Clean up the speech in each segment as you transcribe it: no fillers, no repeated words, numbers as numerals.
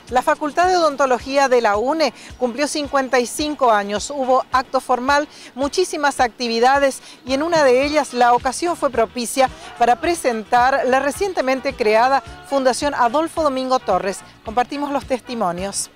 La Facultad de Odontología de la UNE cumplió 55 años. Hubo acto formal, muchísimas actividades y en una de ellas la ocasión fue propicia para presentar la recientemente creada Fundación Adolfo Domingo Torres. Compartimos los testimonios.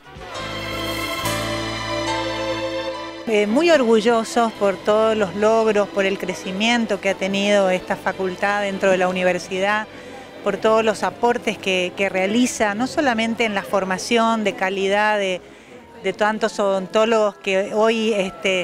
Muy orgullosos por todos los logros, por el crecimiento que ha tenido esta facultad dentro de la universidad, por todos los aportes que realiza, no solamente en la formación de calidad de tantos odontólogos que hoy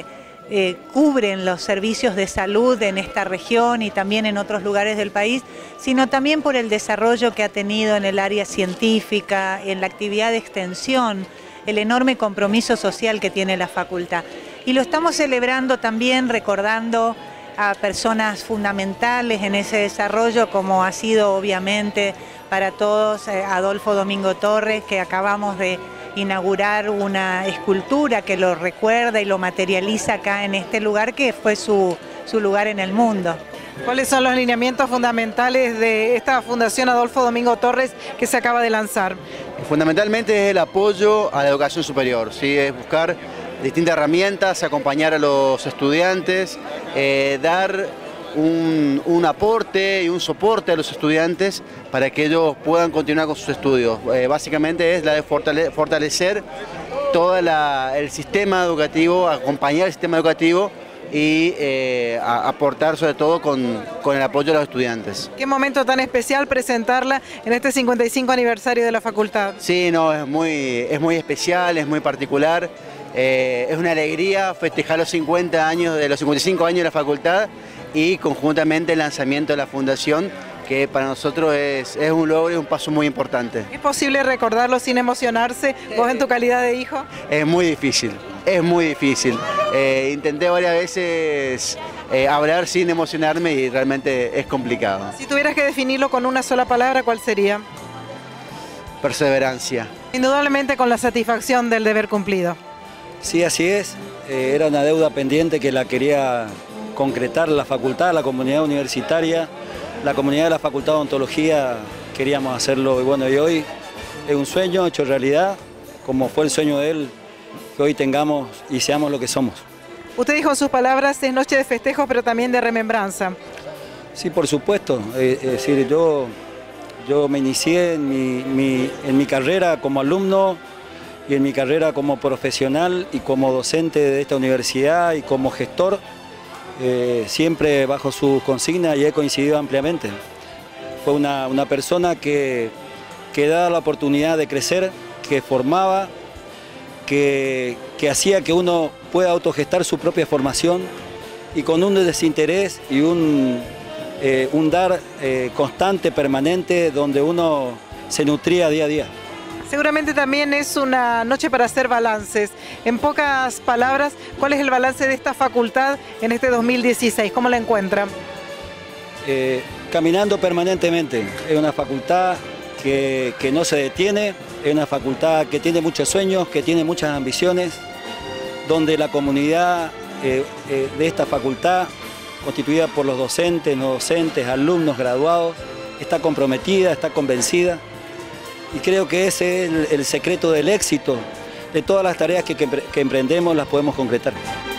cubren los servicios de salud en esta región y también en otros lugares del país, sino también por el desarrollo que ha tenido en el área científica, en la actividad de extensión, el enorme compromiso social que tiene la facultad. Y lo estamos celebrando también recordando a personas fundamentales en ese desarrollo, como ha sido obviamente para todos Adolfo Domingo Torres, que acabamos de inaugurar una escultura que lo recuerda y lo materializa acá en este lugar que fue su lugar en el mundo. ¿Cuáles son los lineamientos fundamentales de esta Fundación Adolfo Domingo Torres que se acaba de lanzar? Fundamentalmente es el apoyo a la educación superior, ¿sí? Es buscar distintas herramientas, acompañar a los estudiantes, dar un aporte y un soporte a los estudiantes para que ellos puedan continuar con sus estudios. Básicamente es la de fortalecer todo el sistema educativo, acompañar el sistema educativo y aportar sobre todo con el apoyo de los estudiantes. Qué momento tan especial presentarla en este 55 aniversario de la facultad. Sí, no, es muy especial, es muy particular. Es una alegría festejar los 50 años de los 55 años de la facultad y conjuntamente el lanzamiento de la fundación, que para nosotros es un logro y un paso muy importante. ¿Es posible recordarlo sin emocionarse, vos en tu calidad de hijo? Es muy difícil, es muy difícil. Intenté varias veces hablar sin emocionarme y realmente es complicado. Si tuvieras que definirlo con una sola palabra, ¿cuál sería? Perseverancia. Indudablemente con la satisfacción del deber cumplido. Sí, así es. Era una deuda pendiente que la quería concretar la facultad, la comunidad universitaria, la comunidad de la Facultad de Odontología. Queríamos hacerlo y bueno, y hoy es un sueño hecho realidad, como fue el sueño de él, que hoy tengamos y seamos lo que somos. Usted dijo en sus palabras, es noche de festejos, pero también de remembranza. Sí, por supuesto. Es decir, yo me inicié en mi carrera como alumno y en mi carrera como profesional y como docente de esta universidad y como gestor, siempre bajo sus consignas y he coincidido ampliamente. Fue una persona que daba la oportunidad de crecer, que formaba, que hacía que uno pueda autogestar su propia formación y con un desinterés y un dar constante, permanente, donde uno se nutría día a día. Seguramente también es una noche para hacer balances. En pocas palabras, ¿cuál es el balance de esta facultad en este 2016? ¿Cómo la encuentra? Caminando permanentemente. Es una facultad que no se detiene, es una facultad que tiene muchos sueños, que tiene muchas ambiciones, donde la comunidad de esta facultad, constituida por los docentes, no docentes, alumnos, graduados, está comprometida, está convencida. Y creo que ese es el secreto del éxito. De todas las tareas que emprendemos las podemos concretar.